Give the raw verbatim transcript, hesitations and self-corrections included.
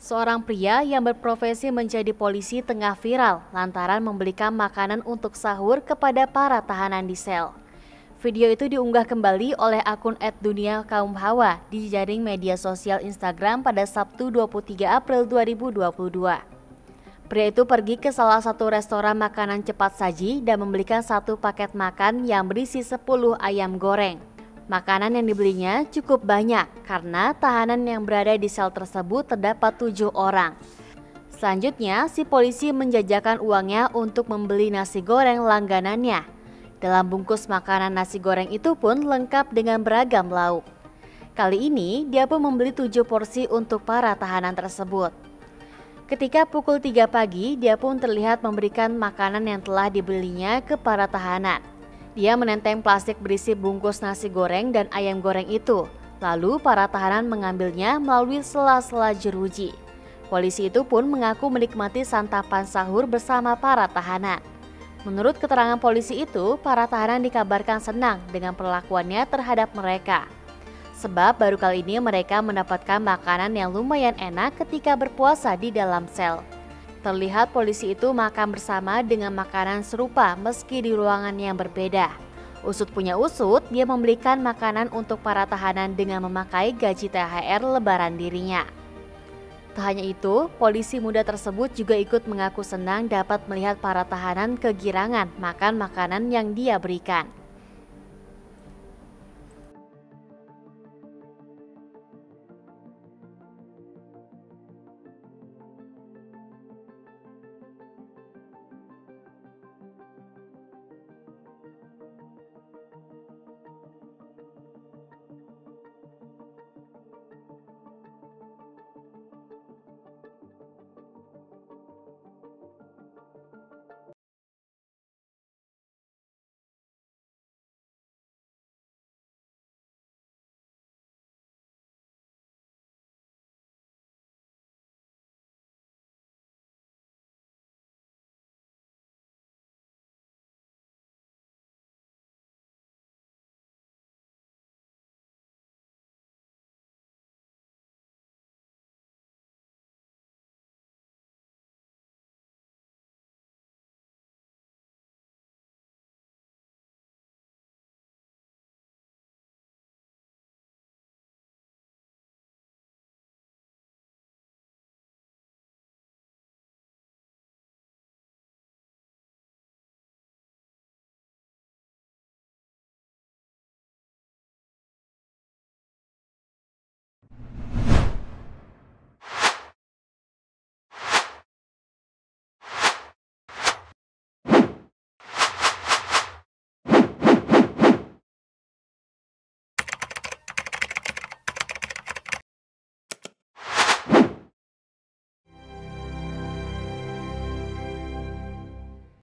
Seorang pria yang berprofesi menjadi polisi tengah viral lantaran membelikan makanan untuk sahur kepada para tahanan di sel. Video itu diunggah kembali oleh akun et dunia kaum hawa di jaring media sosial Instagram pada Sabtu dua puluh tiga April dua ribu dua puluh dua. Pria itu pergi ke salah satu restoran makanan cepat saji dan membelikan satu paket makan yang berisi sepuluh ayam goreng. Makanan yang dibelinya cukup banyak karena tahanan yang berada di sel tersebut terdapat tujuh orang. Selanjutnya, si polisi menjajakan uangnya untuk membeli nasi goreng langganannya. Dalam bungkus makanan nasi goreng itu pun lengkap dengan beragam lauk. Kali ini, dia pun membeli tujuh porsi untuk para tahanan tersebut. Ketika pukul tiga pagi, dia pun terlihat memberikan makanan yang telah dibelinya ke para tahanan. Dia menenteng plastik berisi bungkus nasi goreng dan ayam goreng itu. Lalu para tahanan mengambilnya melalui sela-sela jeruji. Polisi itu pun mengaku menikmati santapan sahur bersama para tahanan. Menurut keterangan polisi itu, para tahanan dikabarkan senang dengan perlakuannya terhadap mereka. Sebab baru kali ini mereka mendapatkan makanan yang lumayan enak ketika berpuasa di dalam sel. Terlihat polisi itu makan bersama dengan makanan serupa meski di ruangan yang berbeda. Usut punya usut, dia membelikan makanan untuk para tahanan dengan memakai gaji T H R lebaran dirinya. Tak hanya itu, polisi muda tersebut juga ikut mengaku senang dapat melihat para tahanan kegirangan makan makanan yang dia berikan.